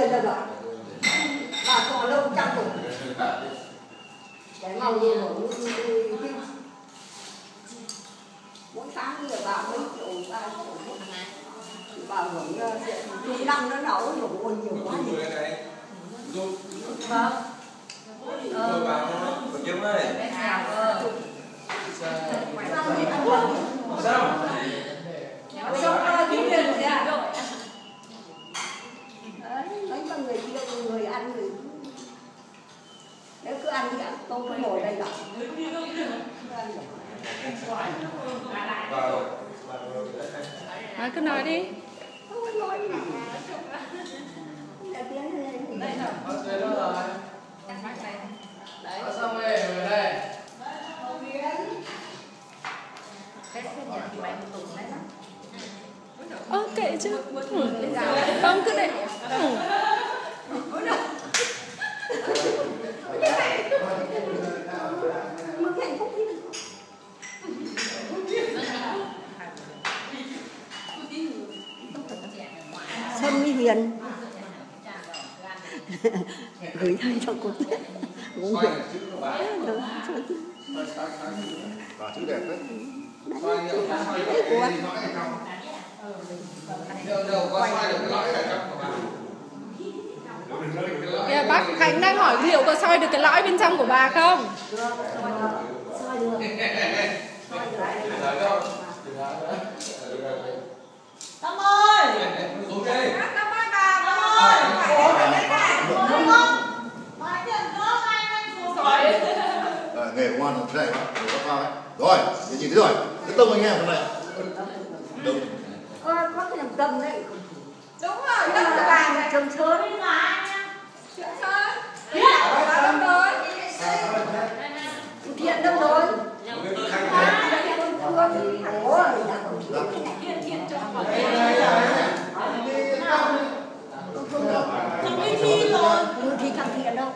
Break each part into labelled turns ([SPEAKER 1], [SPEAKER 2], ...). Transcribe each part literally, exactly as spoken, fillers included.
[SPEAKER 1] rồi rồi. Bà còn lâu trăm tuổi. Cái màu gì hưởng mỗi tháng giờ bà mấy triệu, ba triệu một ngày. Bà hưởng chục năm nó nấu nhiều ôi nhiều quá nhiều. Vâng. Ờ.
[SPEAKER 2] Còn Dung ơi.
[SPEAKER 1] Sao? Sao kiếm tiền rồi à? Đấy, mấy con người kia người ăn người nếu cứ ăn thì ăn, tôi cứ ngồi đây đọc.
[SPEAKER 3] Nói cứ nói đi.
[SPEAKER 1] Không nói gì. Đây nào.
[SPEAKER 4] Đây đâu rồi?
[SPEAKER 1] Đấy.
[SPEAKER 4] Ở xong đây, ở đây.
[SPEAKER 3] Ơ kệ chứ. Ừ. Không cứ để. Ừ.
[SPEAKER 1] Xuân Mỹ Hiền gửi thay cho cô cũng hiểu
[SPEAKER 2] Và chữ đẹp đấy.
[SPEAKER 1] đấy của
[SPEAKER 3] Kìa, bác Khánh đang hỏi liệu có soi được cái lõi bên trong của bà không?
[SPEAKER 1] soi được.
[SPEAKER 5] Tâm ơi!
[SPEAKER 2] Xuống đây.
[SPEAKER 5] Tâm ơi bà! Tâm ơi! Tâm không? Bà tiền nước anh anh xuống rồi.
[SPEAKER 2] Nghề công an là thế này đó. Rồi, để nhìn thấy rồi. Cái tông anh em hôm nay. Đúng.
[SPEAKER 1] Ơ, có cái làm tâm đấy.
[SPEAKER 5] Đúng rồi, tâm của bà này.
[SPEAKER 1] Trông sơn.
[SPEAKER 5] Trông sơn. Thiện! Bà đâu rồi?
[SPEAKER 1] Thiện đâu rồi?
[SPEAKER 5] Thằng đi thi rồi.
[SPEAKER 1] Ừ thì thằng Thiện đâu?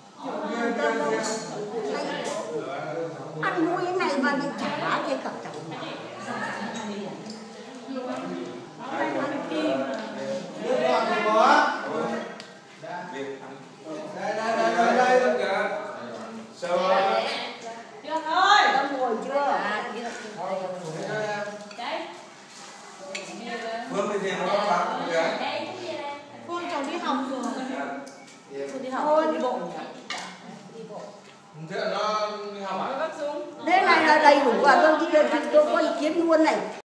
[SPEAKER 1] Ăn nuôi cái này mà đi trả cái cặp chồng.
[SPEAKER 4] Đây, đây, đây, đây, đây kìa. Sao rồi?
[SPEAKER 5] Trường ơi!
[SPEAKER 1] Đã ngồi chưa?
[SPEAKER 5] Đấy.
[SPEAKER 2] Phương thì nó có bác kìa.
[SPEAKER 5] Phương chồng đi học rồi.
[SPEAKER 1] Tôi đi học, tôi đi bộ.
[SPEAKER 4] Thế là nó đi học à?
[SPEAKER 1] Thế này là đầy đủ à, tôi, tôi có ý kiến luôn này.